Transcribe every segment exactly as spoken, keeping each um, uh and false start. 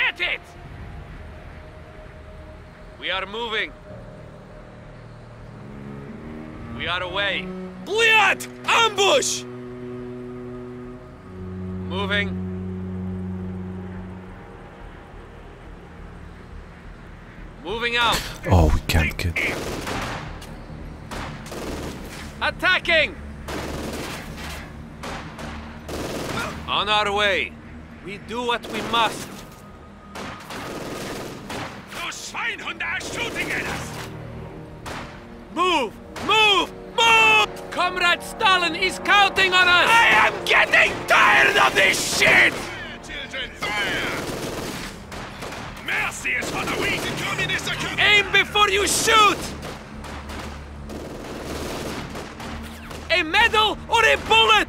Get it! We are moving. We are away. Bliat! Ambush! Moving. Moving out. Oh, we can't get... Attacking! On our way. We do what we must. Those Schweinhunde are shooting at us! Move! Move! Move! Comrade Stalin is counting on us! I am getting tired of this shit! Children, fire! Merci is for the weak! The communists are coming! Aim before you shoot! A medal or a bullet!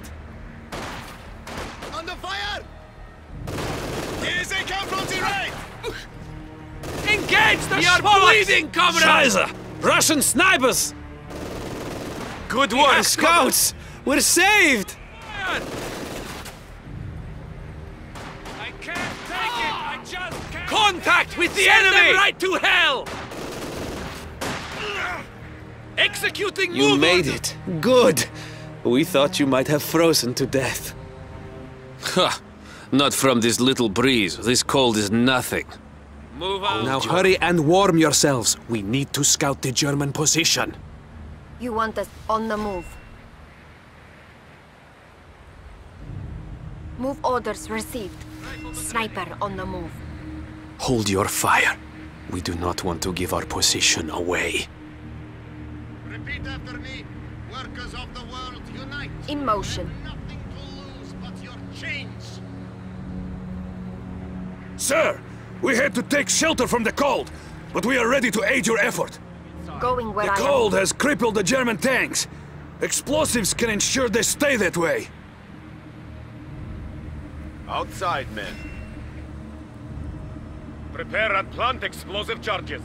Under fire! Here they come from the right! Engage the We are Schwallows! bleeding, comrades! Scheiße! Russian snipers! Good work, The scouts! We're saved! I can't take it! I just can't... Contact with the Send enemy! them right to hell! Executing You movement! made it. Good. We thought you might have frozen to death. Ha! Not from this little breeze. This cold is nothing. Move on. Now hurry and warm yourselves. We need to scout the German position. You want us on the move. Move orders received. Sniper on the move. Hold your fire. We do not want to give our position away. Repeat after me. Workers of the world, unite! In motion. Nothing to lose but your chains! Sir, we had to take shelter from the cold, but we are ready to aid your effort. Going where The I am. cold has crippled the German tanks. Explosives can ensure they stay that way. Outside, men. Prepare and plant explosive charges.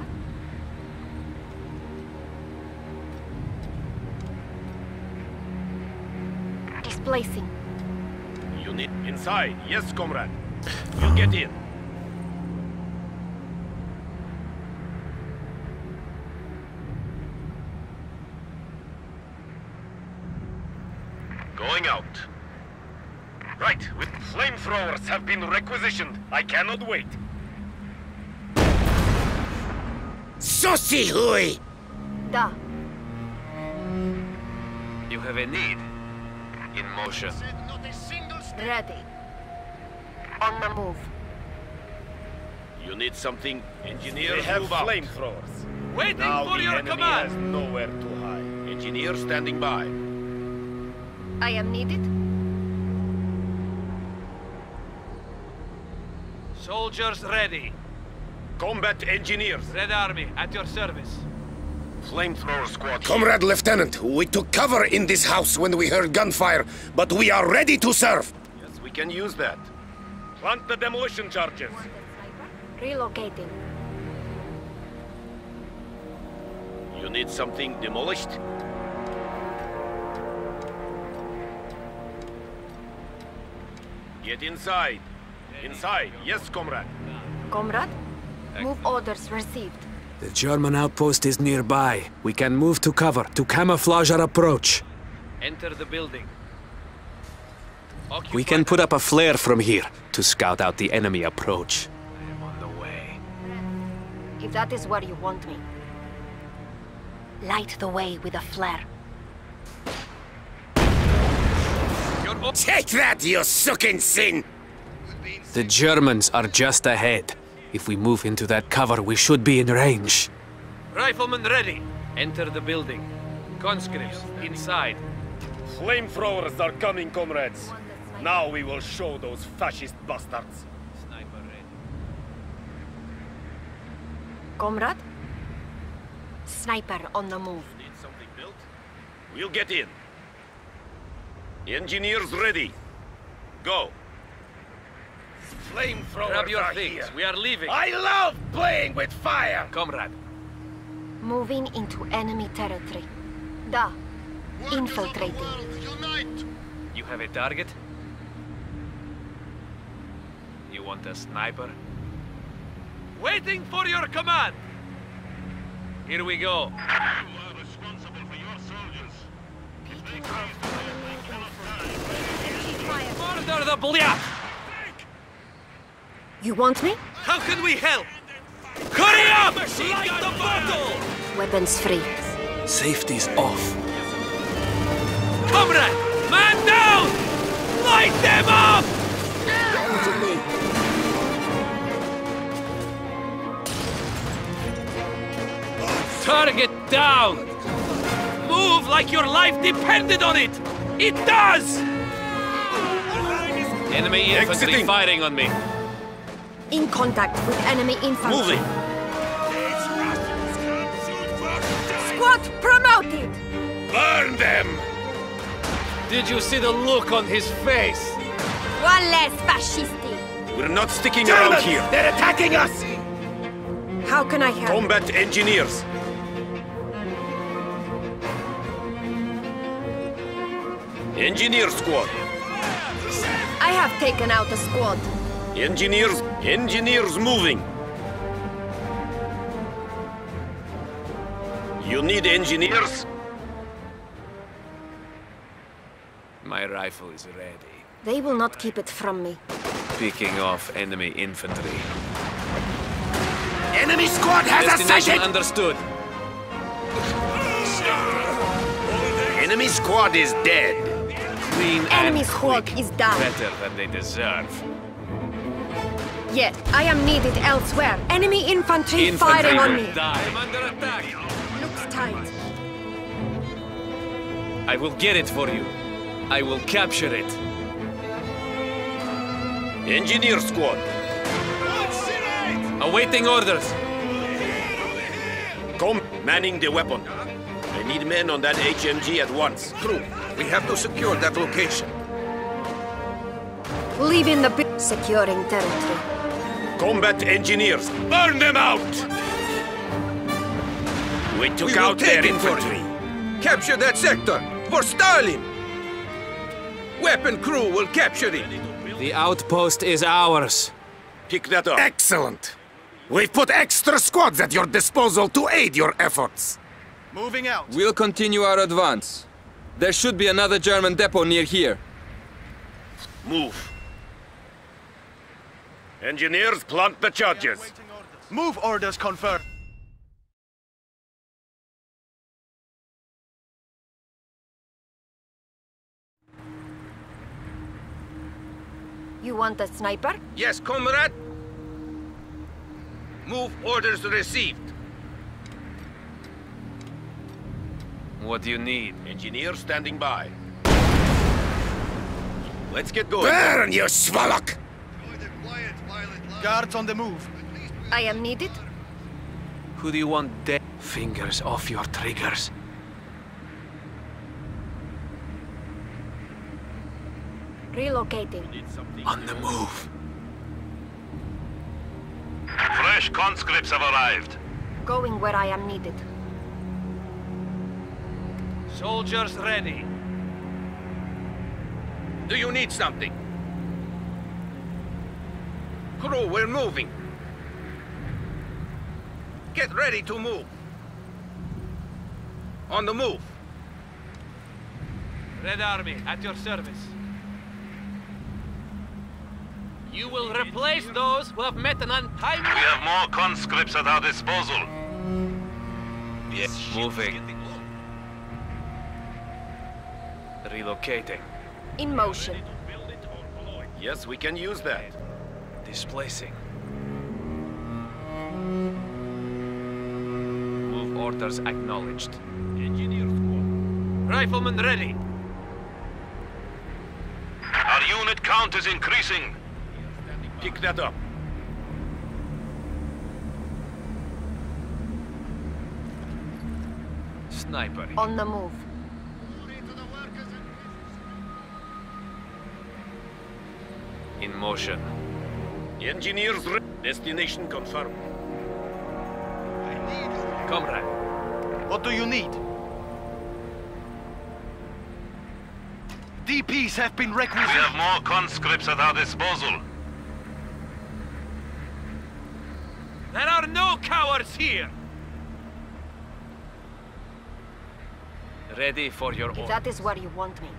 Displacing. Unit inside. Yes, comrade. You get in. Going out. Right, with flamethrowers have been requisitioned. I cannot wait. Saucy hooey! Da. You have a need. In motion. Ready. On the move. You need something? Engineers, they have flamethrowers. Waiting Now for the your enemy command! has nowhere to hide. Engineer standing by. I am needed. Soldiers ready. Combat engineers. Red Army at your service. Flamethrower squad. Comrade Lieutenant, we took cover in this house when we heard gunfire, but we are ready to serve. Yes, we can use that. Plant the demolition charges. Relocating. You need something demolished? Get inside. Inside. Yes, comrade. Comrade? Move orders received. The German outpost is nearby. We can move to cover to camouflage our approach. Enter the building. We can put up a flare from here to scout out the enemy approach. I am on the way. If that is where you want me. Light the way with a flare. Your Take that, you sucking sin! The Germans are just ahead. If we move into that cover, we should be in range. Riflemen ready. Enter the building. Conscripts inside. Flamethrowers are coming, comrades. Now we will show those fascist bastards. Sniper ready. Comrade? Sniper on the move. Need something built? We'll get in. Engineers ready. Go. Flamethrowers Grab your are things. here. We are leaving. I love playing with fire! Comrade. Moving into enemy territory. Da. Infiltrating. You have a target? You want a sniper? Waiting for your command! Here we go. You are responsible for your soldiers. If they come to Order the blia! You want me? How can we help? Hurry up! Light the bottle! Weapons free. Safety's off. Comrade! Man down! Light them up! Target down! Move like your life depended on it! It does! Enemy infantry Exiting. firing on me. In contact with enemy infantry. Moving. Squad promoted! Burn them! Did you see the look on his face? One less fascisti. We're not sticking around here. They're attacking us! How can I help? Combat engineers. Engineer squad. I have taken out a squad. Engineers. Engineers moving. You need engineers? My rifle is ready. They will not keep it from me. Picking off enemy infantry. Enemy squad has us Destination sighted! understood. Enemy squad is dead. Clean Enemy and squad quick. is down. Better than they deserve. Yet, I am needed elsewhere. Enemy infantry, Infantry firing on will me. die. I'm under attack. Looks tight. I will get it for you. I will capture it. Engineer squad. Awaiting orders. Come, manning the weapon. I need men on that H M G at once. Crew, we have to secure that location. Leaving the bi- securing territory. Combat engineers, burn them out! We took We will out their take it for infantry. Capture that sector! For Stalin! Weapon crew will capture it! The outpost is ours. Pick that up. Excellent! We've put extra squads at your disposal to aid your efforts. Moving out. We'll continue our advance. There should be another German depot near here. Move. Engineers, plant the charges. Move orders confirmed. You want a sniper? Yes, comrade? Move orders received. What do you need? Engineers standing by. Let's get going. Burn, you Svalak! Guards on the move. I am needed. Who do you want dead? Fingers off your triggers. Relocating. On the move. Fresh conscripts have arrived. Going where I am needed. Soldiers ready. Do you need something? Crew, we're moving. Get ready to move. On the move. Red Army, at your service. You will replace those who have met an untimely... We have more conscripts at our disposal. Yes, moving. Relocating. In motion. Yes, we can use that. Displacing. Move orders acknowledged. Engineer squad. Riflemen ready. Our unit count is increasing. Pick that up. Sniper. On the move. In motion. Engineers re- destination confirmed. Comrade. What do you need? D Ps have been We requisitioned. have more conscripts at our disposal. are no cowards here! Ready for your If order. that is where you want me.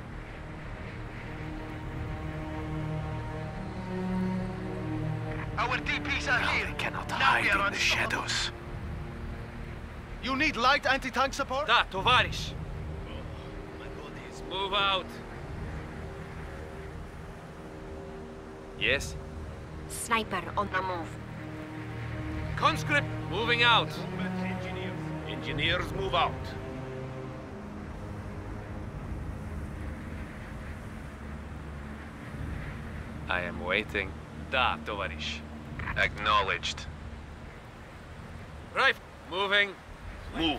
Our D Ps are here. They cannot Now hide we are in the unstoppable. shadows. You need light anti-tank support? Da, tovarish! Move out! Yes? Sniper on the move. Conscript, moving out! Engineers. Engineers, move out. I am waiting. Da, tovarish. Acknowledged. Right, moving. Move.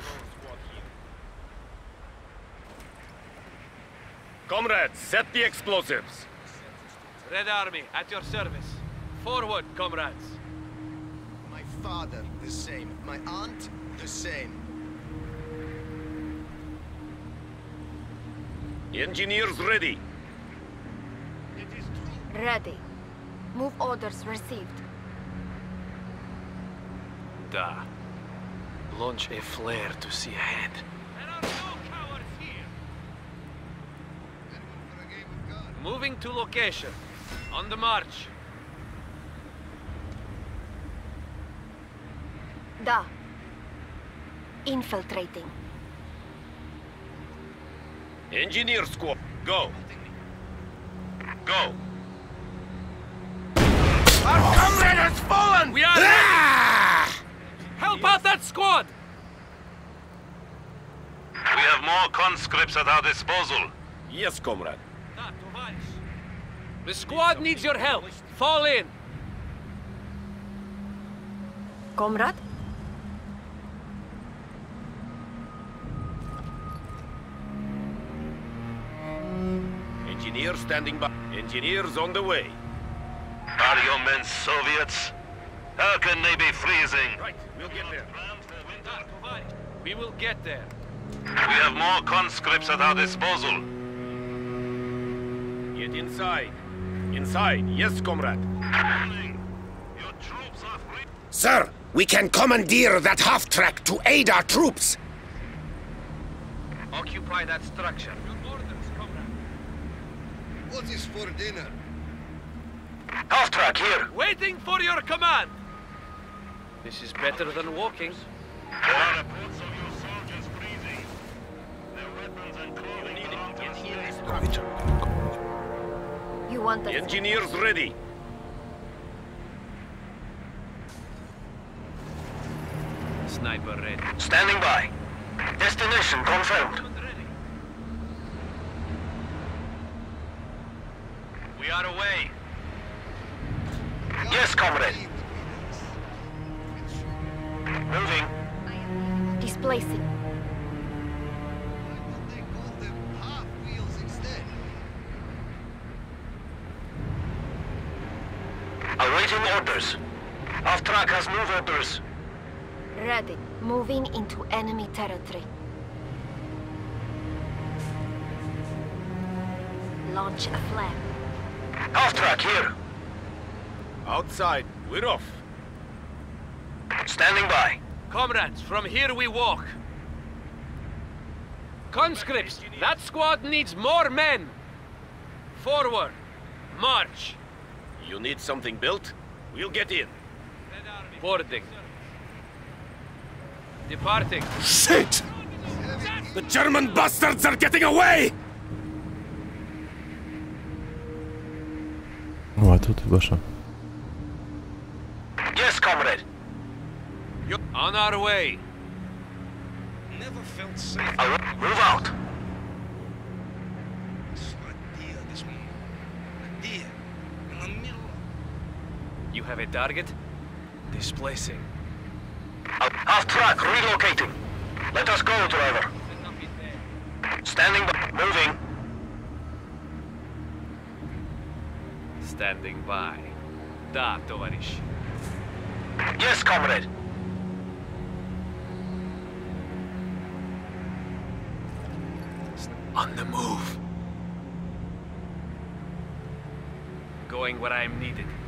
Comrades, set the explosives. Red Army, at your service. Forward, comrades. My father, the same. My aunt, the same. Engineers ready. Ready. Move orders received. Da. Launch a flare to see ahead. There are no cowards here! Moving to location. On the march. Da. Infiltrating. Engineer squad, go. Go. Our comrade has fallen! We are ready! Help out that squad! We have more conscripts at our disposal. Yes, comrade. Da, tovarish. The squad needs your help. Fall in. Comrade? Engineers standing by. Engineers on the way. Are your men Soviets? How can they be freezing? Right, we'll get there. Da, tovarish. We will get there. We have more conscripts at our disposal. Get inside. Inside, yes, comrade. Your troops are free. Sir, we can commandeer that half-track to aid our troops. Occupy that structure. Your orders, comrade. What is for dinner? Half-track here. Waiting for your command. This is better than walking. There are reports of your soldiers freezing. Their weapons and clothing are on the You want us... Engineers ready. Sniper ready. Standing by. Destination confirmed. We are away. Yes, comrade. Moving. Displacing. Awaiting orders. Half-track has move orders. Ready. Moving into enemy territory. Launch a flare. Half-track here. Outside, we're off. Standing by. Comrades, from here we walk. Conscripts, that squad needs more men. Forward. March. You need something built? We'll get in. Boarding. Departing. Shit! The German bastards are getting away! Ouais, tout est vachement. Yes, comrade. You're on our way. Never felt safe. I'll move out. This one. Here. In the middle. You have a target? Displacing. Half-track relocating. Let us go, driver. Standing by. Moving. Standing by. Da, tovarish. Yes, comrade. On the move. Going where I am needed.